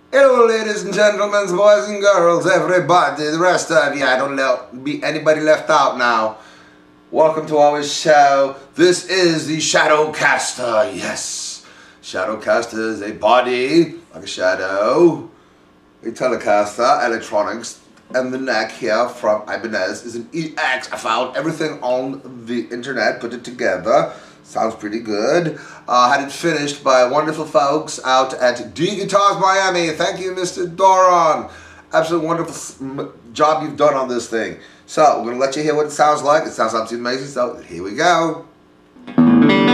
Hello ladies and gentlemen, boys and girls, everybody, the rest of you, I don't be anybody left out now. Welcome to our show. This is the SHADOWCASTER, yes. SHADOWCASTER is a body, like a shadow, a Telecaster, electronics, and the neck here from Ibanez is an EX. I found everything on the internet, put it together. Sounds pretty good. Had it finished by wonderful folks out at D Guitars Miami. Thank you, Mr. Doron. Absolutely wonderful job you've done on this thing. So, we're going to let you hear what it sounds like. It sounds absolutely amazing. So, here we go.